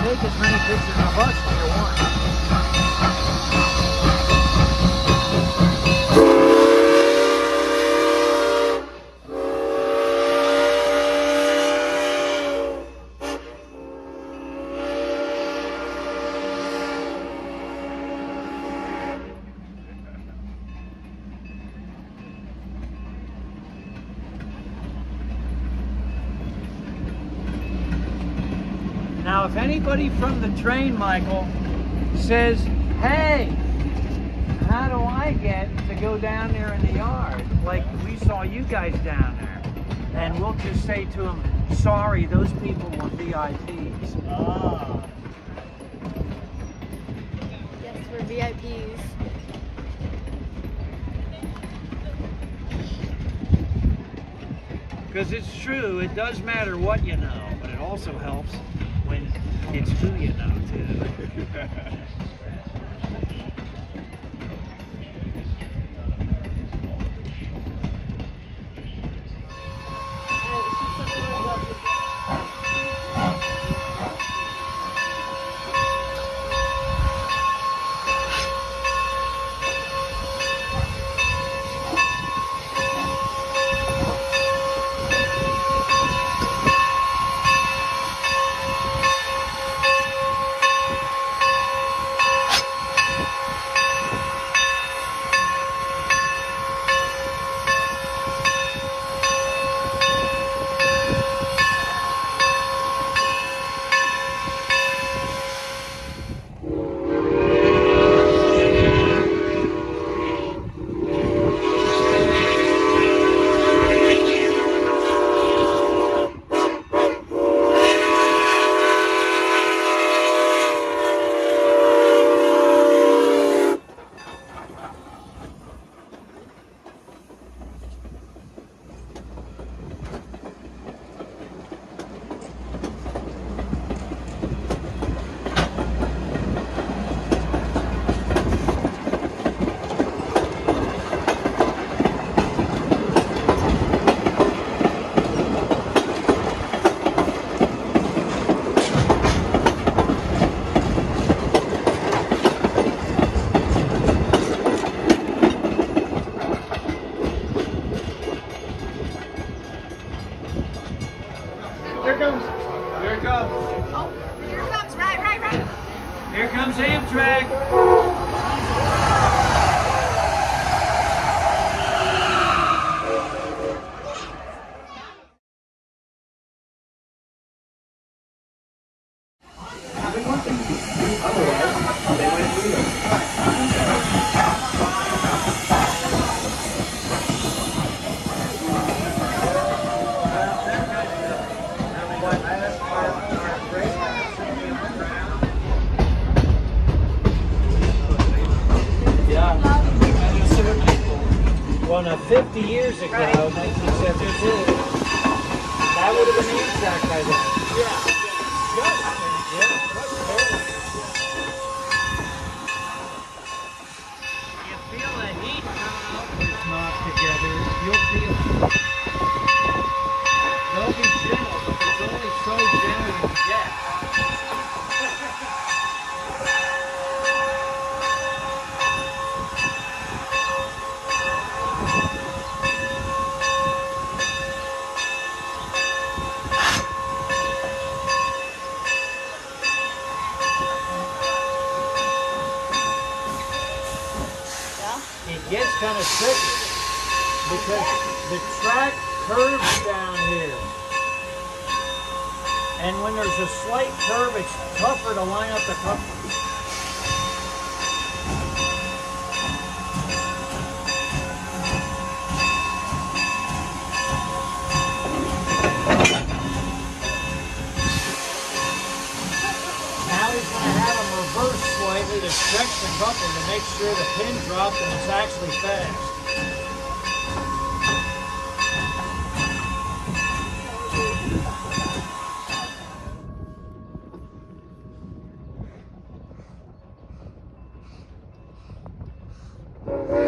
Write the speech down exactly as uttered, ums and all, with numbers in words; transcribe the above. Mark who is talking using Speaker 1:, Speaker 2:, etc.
Speaker 1: take as many pictures of us as you want. Now, if anybody from the train, Michael, says, hey, how do I get to go down there in the yard? Like we saw you guys down there. And we'll just say to them, sorry, those people were V I Ps. Ah.
Speaker 2: Yes, we're V I Ps.
Speaker 1: Because it's true, it does matter what you know, but it also helps when it's who you know, too.
Speaker 3: Here comes. Here it comes.
Speaker 2: Oh, here it comes. Right, right, right.
Speaker 1: Here comes Amtrak. Well, now fifty years ago, right. nineteen seventy-two, that would have been Amtrak by then. Yeah. Good. Yeah. You feel the heat coming up this knot together. You'll feel it. Don't be gentle, but it's only so gentle you can get. It gets kind of tricky because the track curves down here. And when there's a slight curve, it's tougher to line up the couplers. Now he's going to have them reverse slightly to stretch the coupler to make sure the pin dropped and it's actually fast.
Speaker 2: Right.